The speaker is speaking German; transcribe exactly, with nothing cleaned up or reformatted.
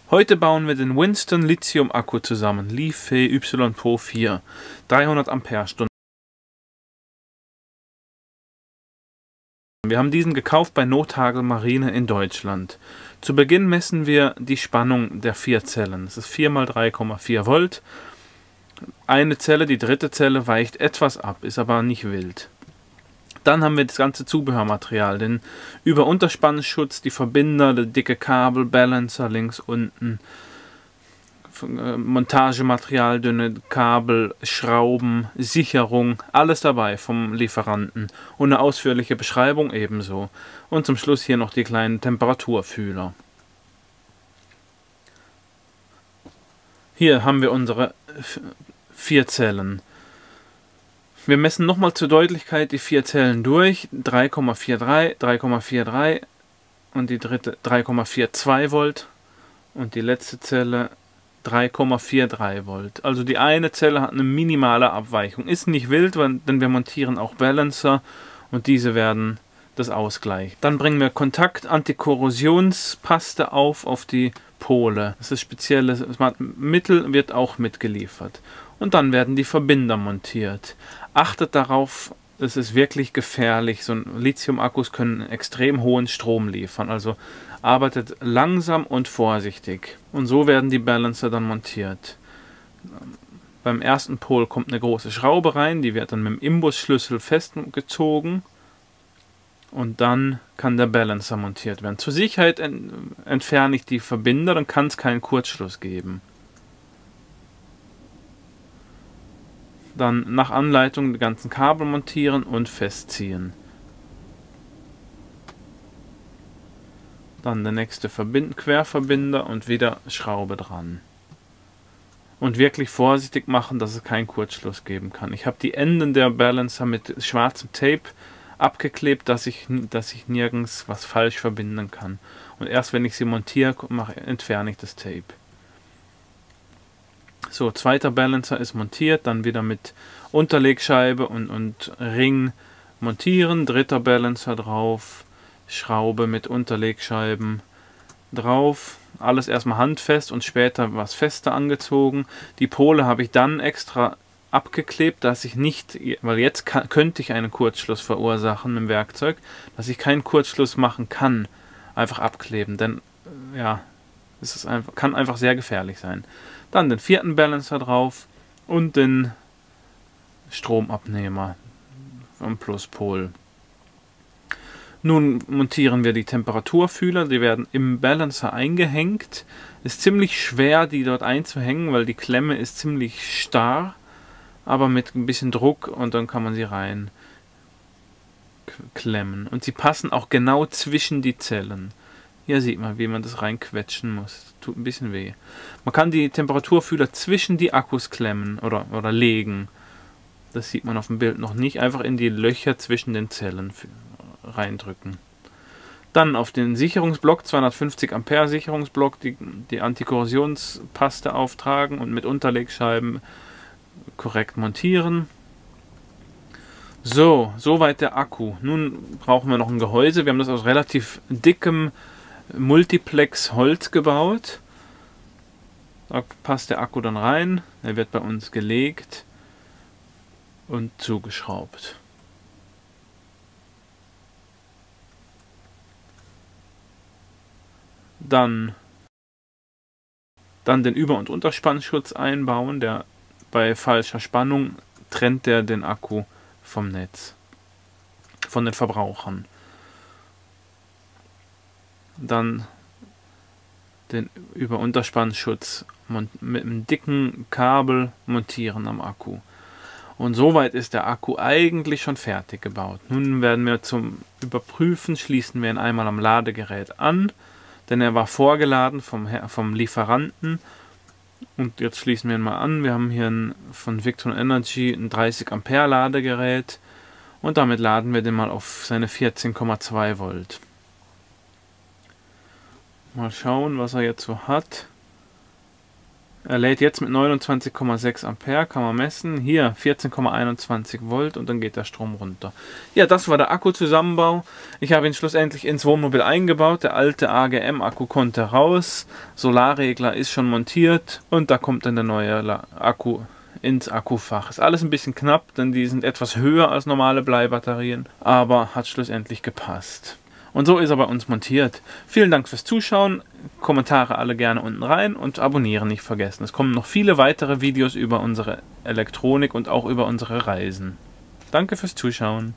Heute bauen wir den Winston Lithium-Akku zusammen, Li-Fe Y Pro vier, dreihundert Ampere-Stunden. Wir haben diesen gekauft bei Nothagel Marine in Deutschland. Zu Beginn messen wir die Spannung der vier Zellen. Das ist vier mal drei Komma vier Volt. Eine Zelle, die dritte Zelle, weicht etwas ab, ist aber nicht wild. Dann haben wir das ganze Zubehörmaterial, den Über-Unterspannschutz, die Verbinder, das dicke Kabel, Balancer links unten, Montagematerial, dünne Kabel, Schrauben, Sicherung, alles dabei vom Lieferanten und eine ausführliche Beschreibung ebenso. Und zum Schluss hier noch die kleinen Temperaturfühler. Hier haben wir unsere vier Zellen. Wir messen nochmal zur Deutlichkeit die vier Zellen durch, drei Komma vier drei, drei Komma vier drei und die dritte drei Komma vier zwei Volt und die letzte Zelle drei Komma vier drei Volt. Also die eine Zelle hat eine minimale Abweichung. Ist nicht wild, denn wir montieren auch Balancer und diese werden das ausgleichen. Dann bringen wir Kontakt-Antikorrosionspaste auf auf die Pole. Das ist spezielles Mittel, wird auch mitgeliefert. Und dann werden die Verbinder montiert. Achtet darauf, es ist wirklich gefährlich. So Lithium-Akkus können extrem hohen Strom liefern. Also arbeitet langsam und vorsichtig. Und so werden die Balancer dann montiert. Beim ersten Pol kommt eine große Schraube rein, die wird dann mit dem Imbusschlüssel festgezogen. Und dann kann der Balancer montiert werden. Zur Sicherheit ent entferne ich die Verbinder, dann kann es keinen Kurzschluss geben. Dann nach Anleitung die ganzen Kabel montieren und festziehen. Dann der nächste Verbind Querverbinder und wieder Schraube dran. Und wirklich vorsichtig machen, dass es keinen Kurzschluss geben kann. Ich habe die Enden der Balancer mit schwarzem Tape abgeklebt, dass ich, dass ich nirgends was falsch verbinden kann. Und erst wenn ich sie montiere, mache, entferne ich das Tape. So, zweiter Balancer ist montiert, dann wieder mit Unterlegscheibe und, und Ring montieren. Dritter Balancer drauf, Schraube mit Unterlegscheiben drauf. Alles erstmal handfest und später was fester angezogen. Die Pole habe ich dann extra abgeklebt, dass ich nicht, weil jetzt kann, könnte ich einen Kurzschluss verursachen mit dem Werkzeug, dass ich keinen Kurzschluss machen kann, einfach abkleben, denn ja, es ist einfach, kann einfach sehr gefährlich sein. Dann den vierten Balancer drauf und den Stromabnehmer vom Pluspol. Nun montieren wir die Temperaturfühler, die werden im Balancer eingehängt. Ist ziemlich schwer, die dort einzuhängen, weil die Klemme ist ziemlich starr, aber mit ein bisschen Druck und dann kann man sie rein klemmen. Und sie passen auch genau zwischen die Zellen. Hier sieht man, wie man das reinquetschen muss. Tut ein bisschen weh. Man kann die Temperaturfühler zwischen die Akkus klemmen oder, oder legen. Das sieht man auf dem Bild noch nicht. Einfach in die Löcher zwischen den Zellen reindrücken. Dann auf den Sicherungsblock, zweihundertfünfzig Ampere Sicherungsblock, die, die Antikorrosionspaste auftragen und mit Unterlegscheiben korrekt montieren. So, soweit der Akku. Nun brauchen wir noch ein Gehäuse. Wir haben das aus relativ dickem Multiplex Holz gebaut. Da passt der Akku dann rein. Er wird bei uns gelegt und zugeschraubt. Dann, dann den Über- und Unterspannschutz einbauen. Der bei falscher Spannung trennt der den Akku vom Netz, von den Verbrauchern. Dann den Über-Unterspannschutz mit einem dicken Kabel montieren am Akku. Und soweit ist der Akku eigentlich schon fertig gebaut. Nun werden wir zum Überprüfen, schließen wir ihn einmal am Ladegerät an, denn er war vorgeladen vom, vom Lieferanten. Und jetzt schließen wir ihn mal an. Wir haben hier ein, von Victron Energy ein dreißig Ampere Ladegerät und damit laden wir den mal auf seine vierzehn Komma zwei Volt. Mal schauen, was er jetzt so hat. Er lädt jetzt mit neunundzwanzig Komma sechs Ampere, kann man messen. Hier vierzehn Komma einundzwanzig Volt und dann geht der Strom runter. Ja, das war der Akkuzusammenbau. Ich habe ihn schlussendlich ins Wohnmobil eingebaut. Der alte A G M-Akku konnte raus. Solarregler ist schon montiert und da kommt dann der neue Akku ins Akkufach. Ist alles ein bisschen knapp, denn die sind etwas höher als normale Bleibatterien, aber hat schlussendlich gepasst. Und so ist er bei uns montiert. Vielen Dank fürs Zuschauen. Kommentare alle gerne unten rein und abonnieren nicht vergessen. Es kommen noch viele weitere Videos über unsere Elektronik und auch über unsere Reisen. Danke fürs Zuschauen.